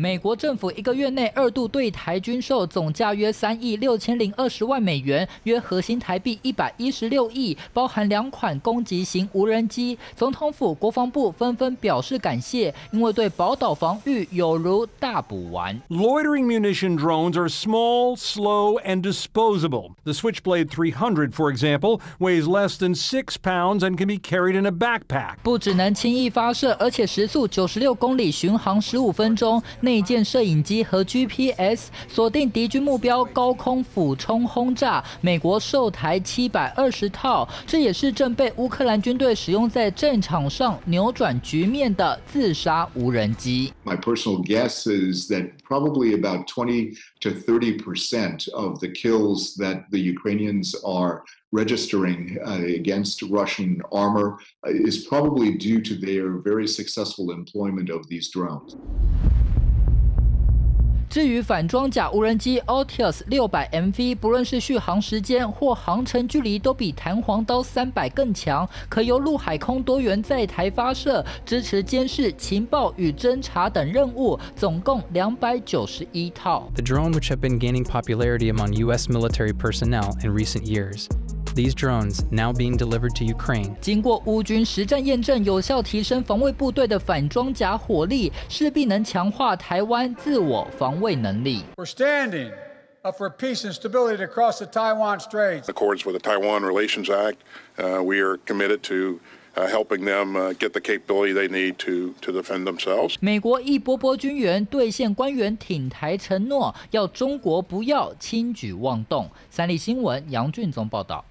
美国政府1个月内2度对台军售，总价约3亿6020万美元，约核新台币116亿，包含2款攻击型无人机。总统府、国防部纷纷表示感谢，因为对宝岛防御有如大补丸。 Loitering munition drones are small, slow, and disposable. The Switchblade 300, for example, weighs less than 6 pounds and can be carried in a backpack. 不只能轻易发射，而且时速96公里，巡航15分钟。内建摄影机和 GPS 锁定敌军目标，高空俯冲轰炸。美国售台720套，这也是正被乌克兰军队使用在战场上扭转局面的自杀无人机。 My personal guess is that probably about 20 to 30% of the kills that the Ukrainians are registering against Russian armor is probably due to their very successful employment of these drones. 至于反装甲无人机 Altius 600MV， 不论是续航时间或航程距离，都比弹簧刀300更强，可由陆海空多元载台发射，支持监视、情报与侦察等任务，总共291套。 The drone, which have been gaining popularity among U.S. military personnel in recent years. These drones now being delivered to Ukraine. 经过乌军实战验证，有效提升防卫部队的反装甲火力，势必能强化台湾自我防卫能力。 We're standing up for peace and stability across the Taiwan Straits. In accordance with the Taiwan Relations Act, we are committed to helping them get the capability they need to defend themselves. 美国一波波军援兑现官员挺台承诺，要中国不要轻举妄动。三立新闻杨俊宗报道。